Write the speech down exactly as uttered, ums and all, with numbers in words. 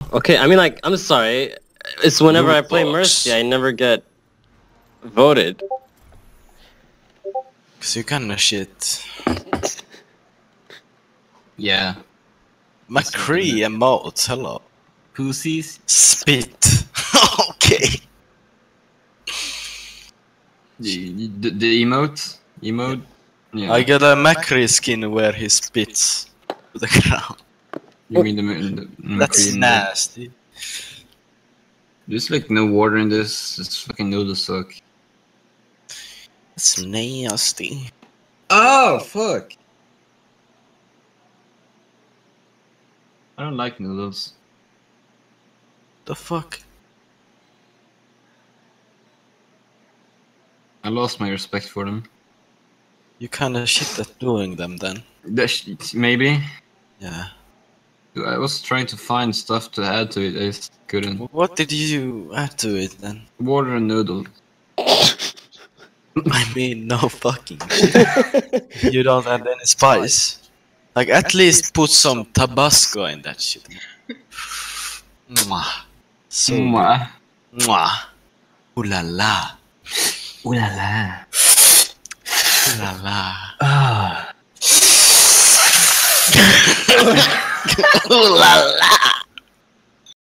Okay, I mean, like, I'm sorry. It's whenever I play Mercy, I never get voted. Cause you kinda shit. Yeah. McCree emotes, hello. Pussies. Spit. Okay. The, the, the emote? Emote? Yeah. I got a McCree skin where he spits to the ground. You mean the, the, the That's McCree nasty. There's like no water in this. It's fucking noodles suck. That's nasty. Oh, fuck! I don't like noodles. The fuck? I lost my respect for them. You kinda shit at doing them then. That's, maybe. Yeah. I was trying to find stuff to add to it. I just couldn't. What did you add to it then? Water and noodle. I mean, no fucking shit. You don't add any spice. Like, at least put some Tabasco in that shit. Mwah. So Mwah. good. Mwah. Oulala. Oulala. Oulala. Ah. Oulala.